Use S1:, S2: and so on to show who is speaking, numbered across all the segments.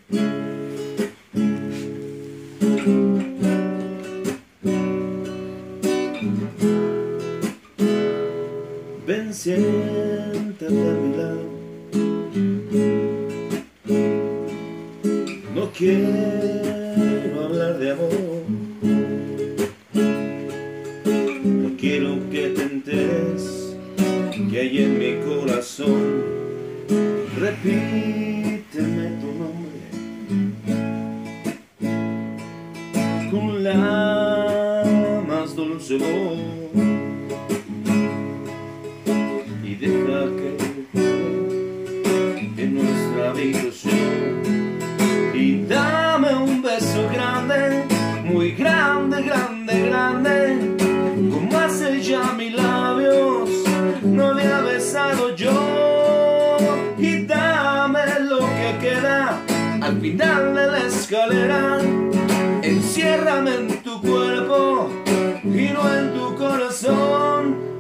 S1: Ven, siéntate a mi lado. No quiero hablar de amor, no quiero que te enteres que hay en mi corazón. Repíteme tu nombre con la más dulce voz y deja que en nuestra habitación y dame un beso grande, muy grande, grande, grande, como hace ya mis labios no había besado yo. Y dame lo que queda al final de la escalera, enciérrame en tu cuerpo y no en tu corazón.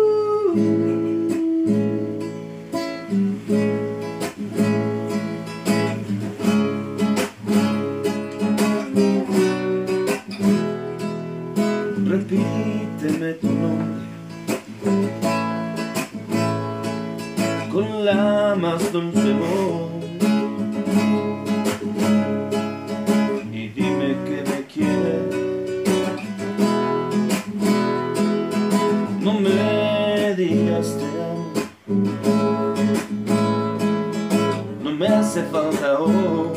S1: Repíteme tu nombre con la más dulce voz y dime que me quieres. No me digas te amo, no me hace falta hoy.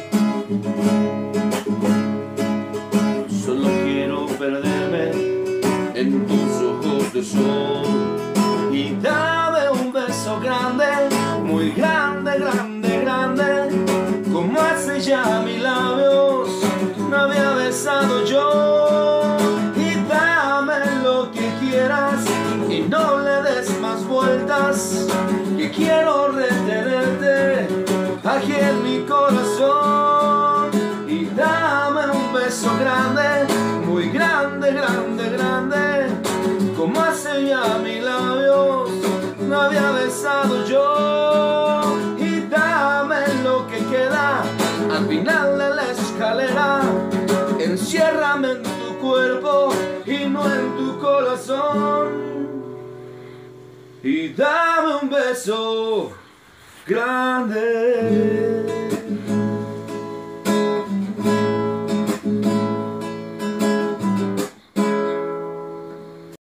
S1: Solo quiero perderme en tus ojos de sol y dame un beso grande, muy grande, grande, grande, como hace ya mis labios no había besado yo. Y dame lo que quieras y no le des más vueltas, que quiero retenerte aquí en mi corazón. Y dame un beso grande, muy grande, grande, grande, como hace ya mis labios no había besado yo. Y dame lo que queda al final de la escalera, enciérrame en tu cuerpo y no en tu corazón. Y dame un beso grande.